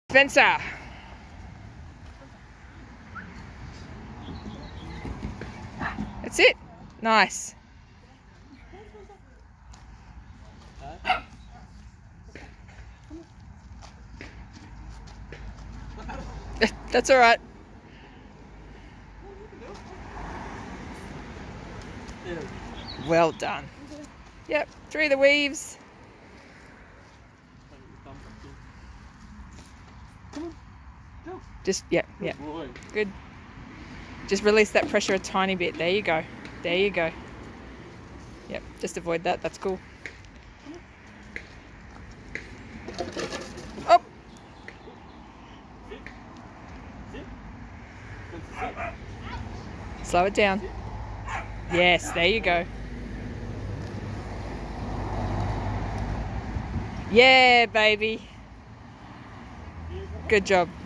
Spencer. That's it. Nice. That's all right. Well done. Yep, through the weaves. Just, yeah. Good. Just release that pressure a tiny bit. There you go. There you go. Yep, just avoid that. That's cool. Up. Slow it down. Yes, there you go. Yeah, baby. Good job.